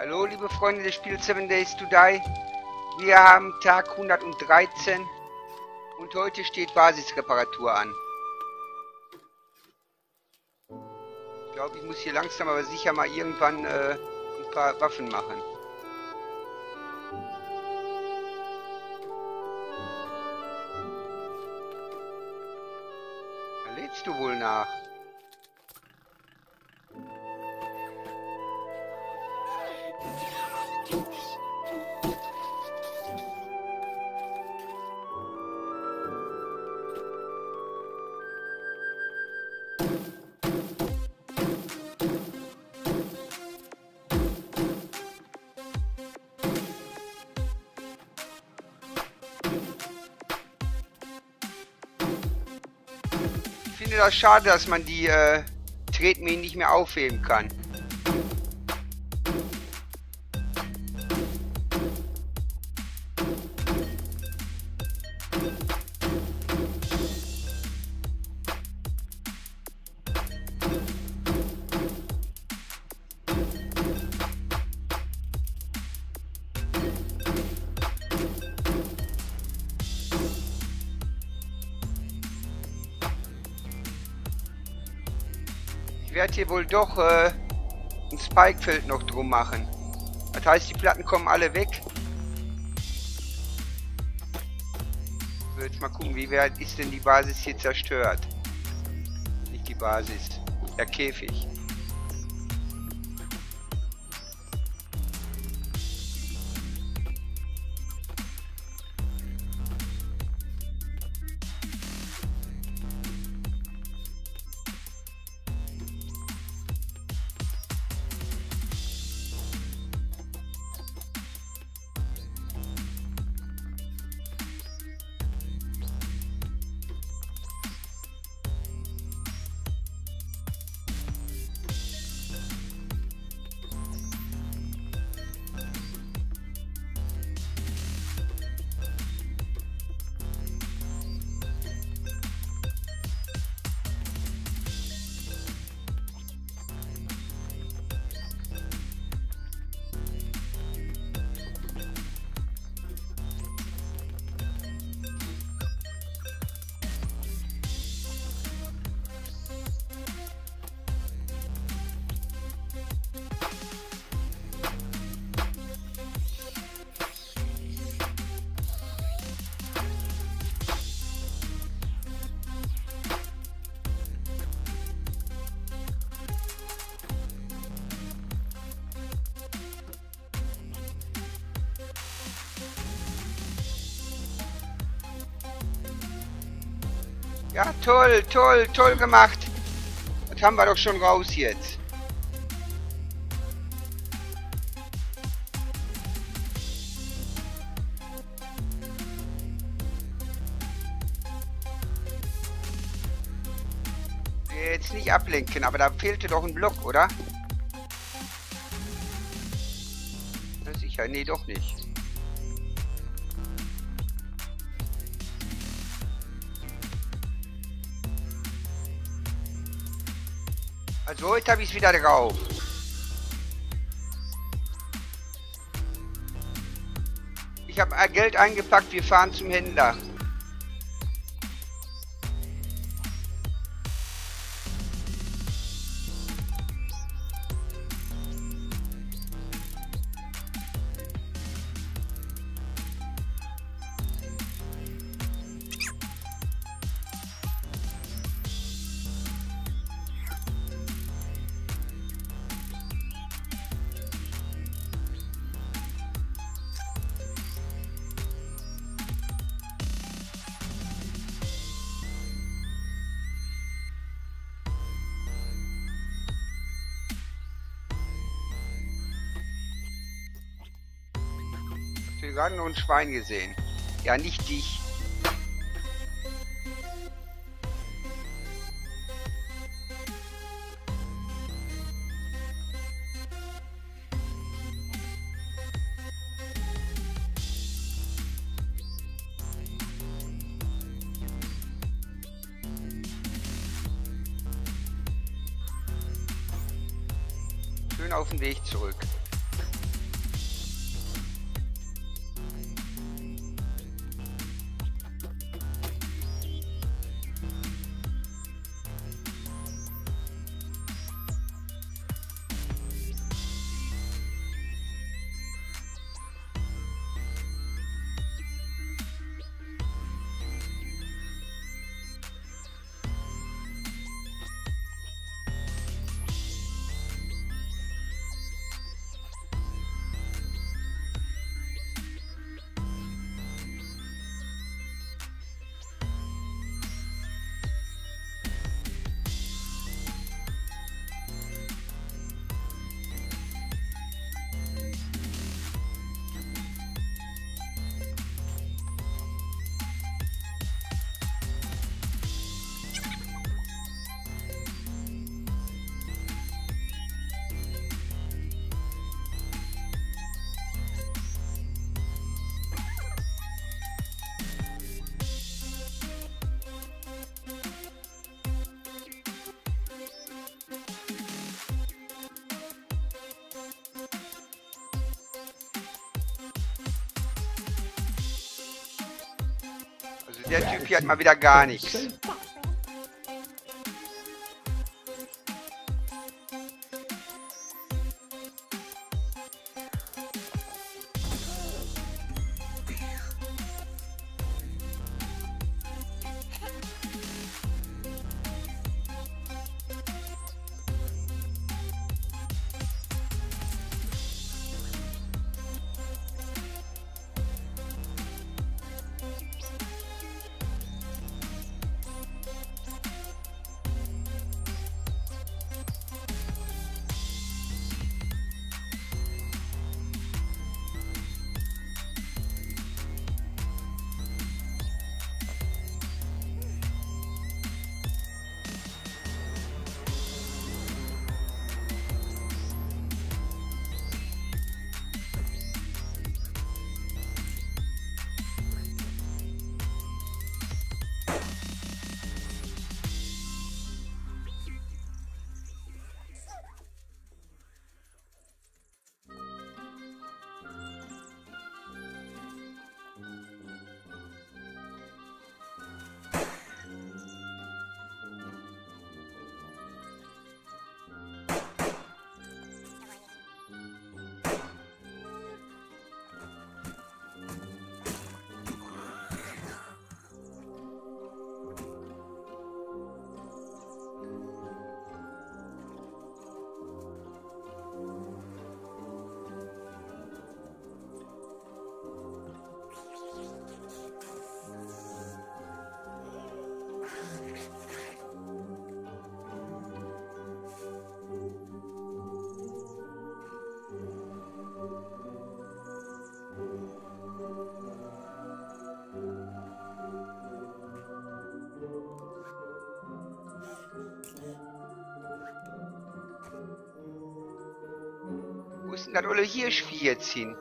Hallo liebe Freunde des Spiels 7 Days to Die. Wir haben Tag 113 und heute steht Basisreparatur an. Ich glaube, ich muss hier langsam aber sicher mal irgendwann ein paar Waffen machen. Da lädst du wohl nach. Ich finde das schade, dass man die Tretminen nicht mehr aufheben kann. Ich werde hier wohl doch ein Spikefeld noch drum machen. Das heißt, die Platten kommen alle weg. Ich will jetzt mal gucken, wie weit ist denn die Basis hier zerstört? Nicht die Basis, der Käfig. Ja, toll, toll, toll gemacht. Das haben wir doch schon raus jetzt. Jetzt nicht ablenken, aber da fehlte doch ein Block, oder? Ja, sicher, nee, doch nicht. Also heute habe ich es wieder drauf. Ich habe Geld eingepackt, wir fahren zum Händler. Ich habe gerade noch ein Schwein gesehen. Ja, nicht dich. Schön auf den Weg zurück. Der Typ hier hat mal wieder gar nichts. Wo ist denn das olle Hirschvieh jetzt hin?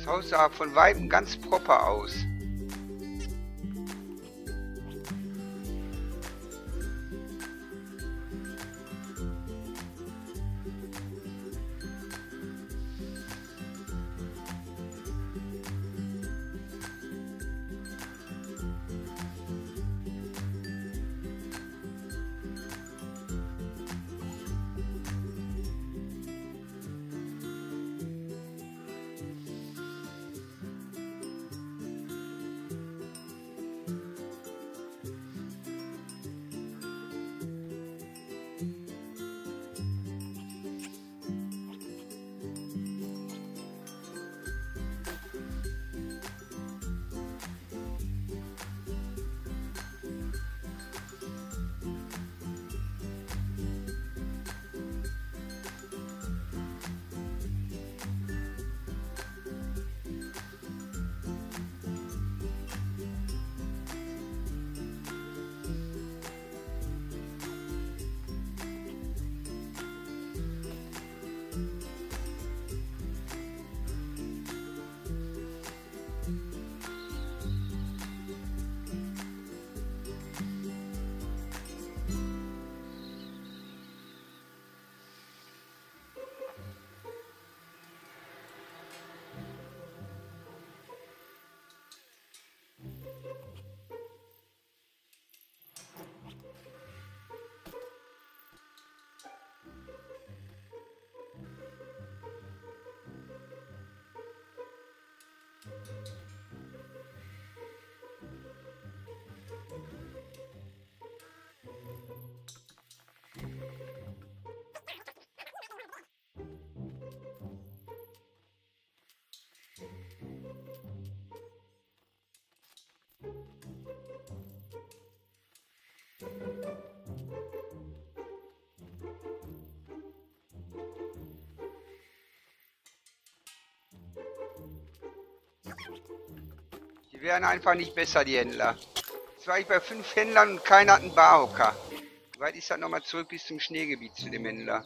Das Haus sah von Weitem ganz proper aus. Die wären einfach nicht besser, die Händler. Jetzt war ich bei 5 Händlern und keiner hat einen Barhocker. Wie weit ist das nochmal zurück bis zum Schneegebiet zu dem Händler?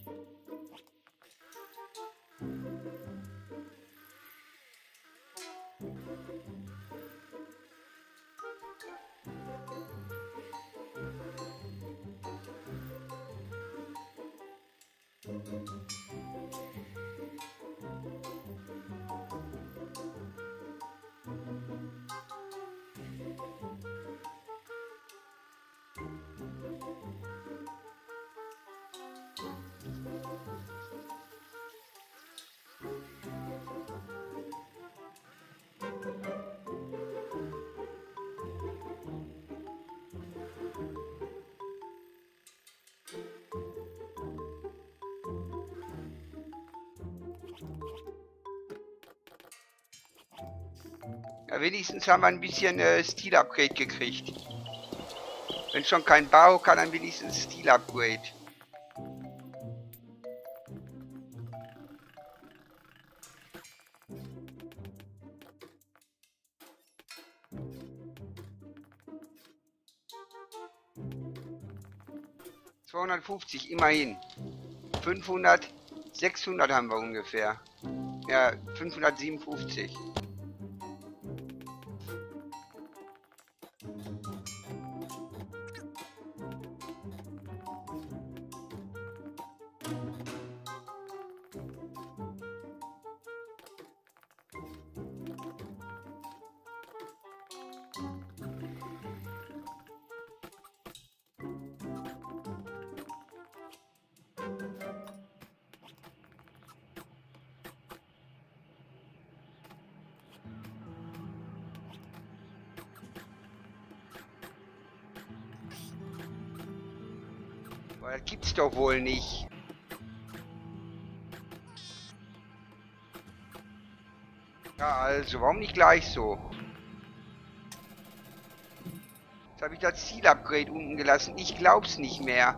Ja, wenigstens haben wir ein bisschen Stil-Upgrade gekriegt. Wenn schon kein Barhocker, dann wenigstens Stil-Upgrade. ...250, immerhin. 500, 600 haben wir ungefähr. Ja, 557. Aber das gibt's doch wohl nicht. Ja, also, warum nicht gleich so? Jetzt habe ich das Ziel-Upgrade unten gelassen. Ich glaub's nicht mehr.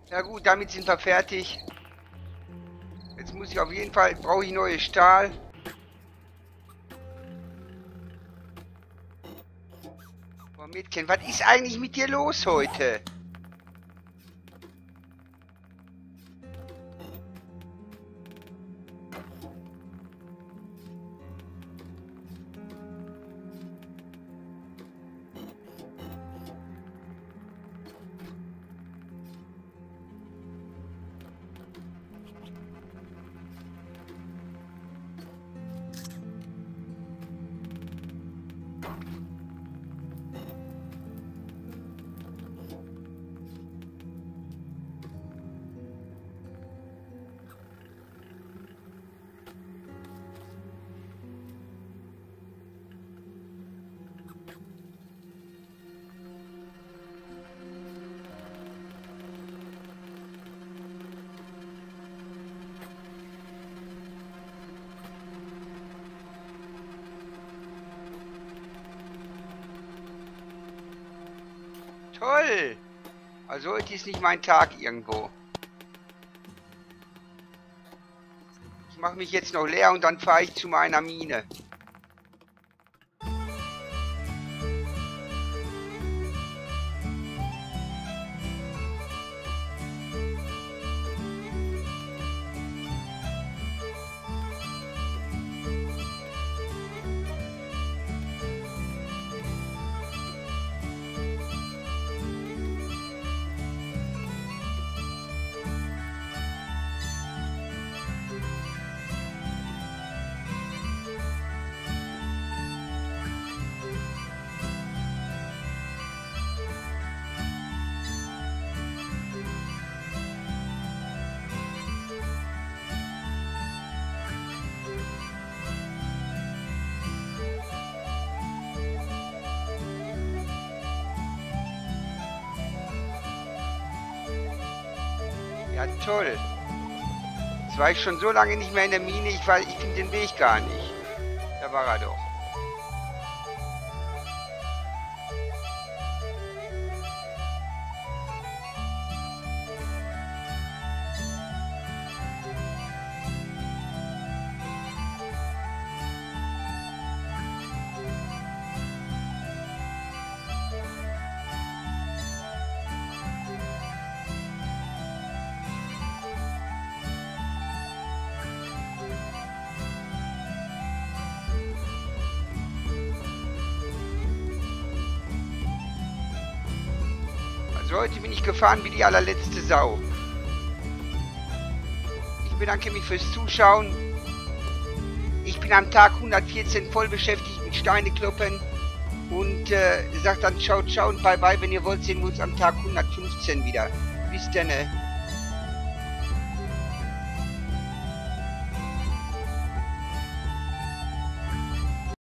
Ja gut, damit sind wir fertig. Jetzt muss ich auf jeden Fall, brauche ich neue Stahl. Boah, Mädchen, was ist eigentlich mit dir los heute? Toll! Also heute ist nicht mein Tag irgendwo. Ich mache mich jetzt noch leer und dann fahre ich zu meiner Mine. Ja, toll. Jetzt war ich schon so lange nicht mehr in der Mine, ich finde den Weg gar nicht. Da war er doch. Also heute bin ich gefahren wie die allerletzte Sau. Ich bedanke mich fürs Zuschauen. Ich bin am Tag 114 voll beschäftigt mit Steine kloppen. Und sagt dann ciao, ciao und bye bye. Wenn ihr wollt, sehen wir uns am Tag 115 wieder. Bis dann.